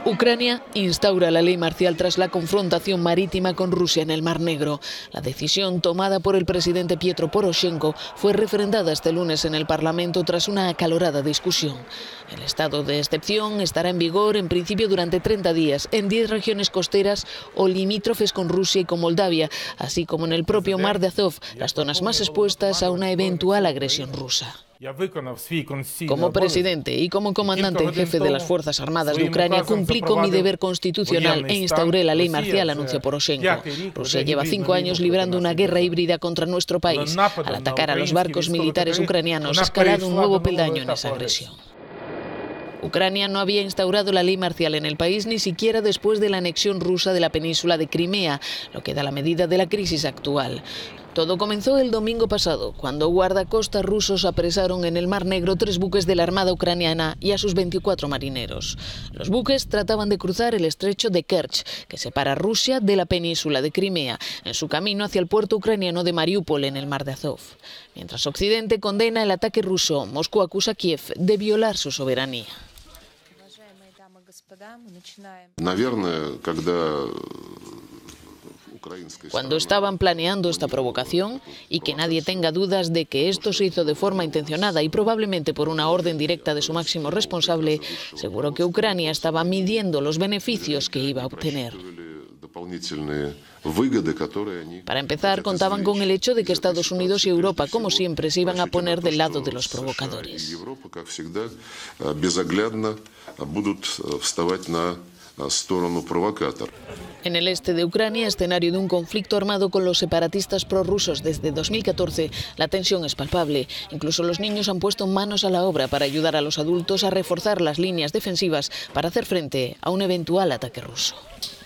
Ucrania instaura la ley marcial tras la confrontación marítima con Rusia en el Mar Negro. La decisión tomada por el presidente Petro Poroshenko fue refrendada este lunes en el Parlamento tras una acalorada discusión. El estado de excepción estará en vigor en principio durante 30 días en 10 regiones costeras o limítrofes con Rusia y con Moldavia, así como en el propio Mar de Azov, las zonas más expuestas a una eventual agresión rusa. Como presidente y como comandante en jefe de las Fuerzas Armadas de Ucrania, cumplí con mi deber constitucional e instauré la ley marcial, anunció Poroshenko. Rusia lleva 5 años librando una guerra híbrida contra nuestro país. Al atacar a los barcos militares ucranianos, ha escalado un nuevo peldaño en esa agresión. Ucrania no había instaurado la ley marcial en el país ni siquiera después de la anexión rusa de la península de Crimea, lo que da la medida de la crisis actual. Todo comenzó el domingo pasado, cuando guardacostas rusos apresaron en el Mar Negro 3 buques de la Armada ucraniana y a sus 24 marineros. Los buques trataban de cruzar el estrecho de Kerch, que separa Rusia de la península de Crimea, en su camino hacia el puerto ucraniano de Mariúpol, en el Mar de Azov. Mientras Occidente condena el ataque ruso, Moscú acusa a Kiev de violar su soberanía. Cuando estaban planeando esta provocación, y que nadie tenga dudas de que esto se hizo de forma intencionada y probablemente por una orden directa de su máximo responsable, seguro que Ucrania estaba midiendo los beneficios que iba a obtener. Para empezar, contaban con el hecho de que Estados Unidos y Europa, como siempre, se iban a poner del lado de los provocadores. En el este de Ucrania, escenario de un conflicto armado con los separatistas prorrusos desde 2014, la tensión es palpable. Incluso los niños han puesto manos a la obra para ayudar a los adultos a reforzar las líneas defensivas para hacer frente a un eventual ataque ruso.